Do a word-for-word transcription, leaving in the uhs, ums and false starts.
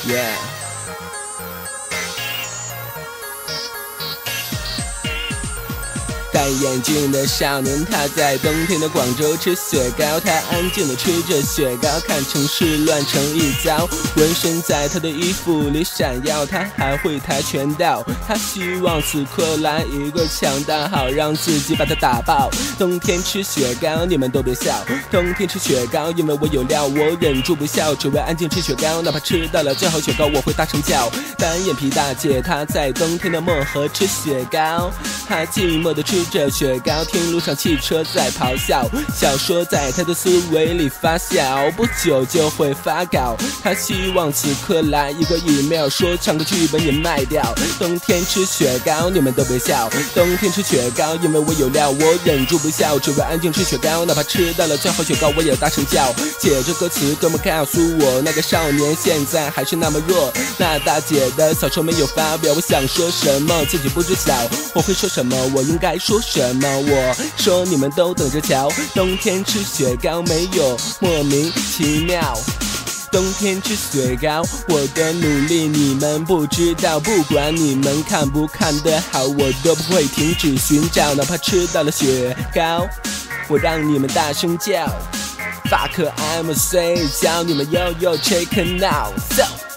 Yeah。戴眼镜的少年，他在冬天的广州吃雪糕，他安静地吃着雪糕，看城市乱成一糟，纹身在他的衣服里闪耀，他还会跆拳道，他希望此刻来一个强大，好让自己把他打爆。冬天吃雪糕，你们都别笑，冬天吃雪糕，因为我有料，我忍住不笑，只为安静吃雪糕，哪怕吃到了最好雪糕，我会大声叫。单眼皮大姐，她在冬天的漠河吃雪糕，她寂寞地吃着雪糕，听路上汽车在咆哮，小说在他的思维里发酵，不久就会发稿。他希望此刻来一个 email， 说唱个剧本也卖掉。冬天吃雪糕，你们都别笑，冬天吃雪糕，因为我有料，我忍住不笑，只为安静吃雪糕，哪怕吃到了最好雪糕，我也大声叫。写着歌词，哥们告诉我，那个少年现在还是那么弱。那大姐的小说没有发表，我想说什么自己不知晓，我会说什么，我应该说什么？我说你们都等着瞧，冬天吃雪糕没有莫名其妙。冬天吃雪糕，我的努力你们不知道，不管你们看不看得好，我都不会停止寻找，哪怕吃到了雪糕，我让你们大声叫 Fuck I'm a say， 叫你们 Yo Yo check it out so